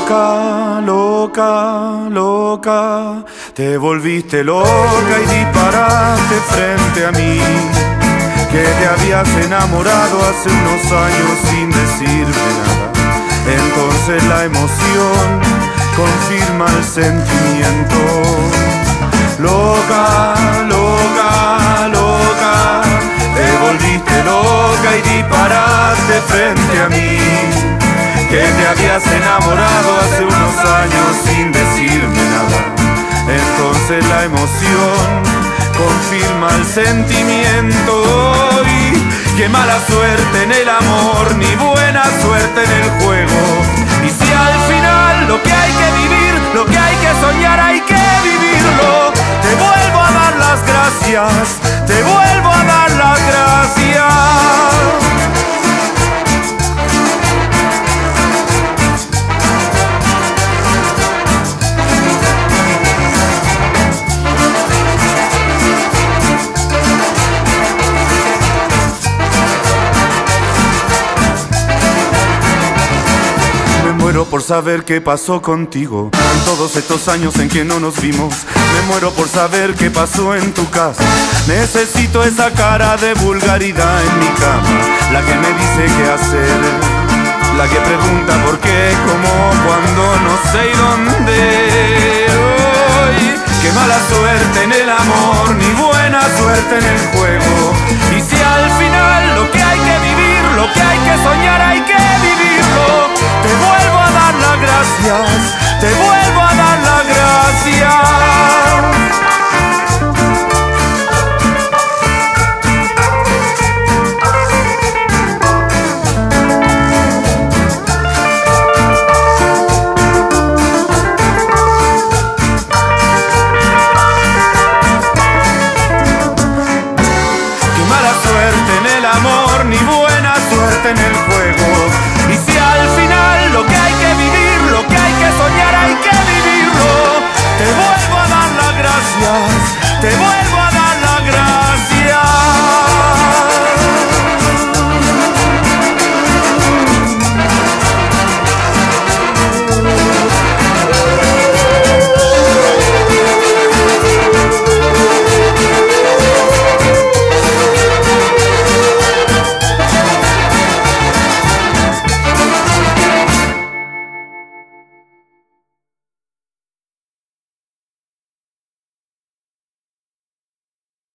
Loca, loca, loca, te volviste loca y disparaste frente a mí, que te habías enamorado hace unos años sin decirme nada. Entonces la emoción confirma el sentimiento. Loca, loca, loca, te volviste loca y disparaste frente a mí, que te habías enamorado hace unos años sin decirme nada. Entonces la emoción confirma el sentimiento. Y qué mala suerte en el amor, ni buena suerte en el juego. Y si al final lo que hay que vivir, lo que hay que soñar, hay que vivirlo. Te vuelvo a dar las gracias, te vuelvo a dar las gracias. Me muero por saber qué pasó contigo en todos estos años en que no nos vimos. Me muero por saber qué pasó en tu casa. Necesito esa cara de vulgaridad en mi cama, la que me dice qué hacer, la que pregunta por qué, cómo, cuándo, no sé y dónde. Qué mala suerte en el amor, ni buena suerte en el juego. Y si al final lo que hay que vivir, lo que hay que soñar, hay que vivirlo. Te vuelvo a dar las gracias, te vuelvo a dar las gracias. Ni buena suerte en el juego.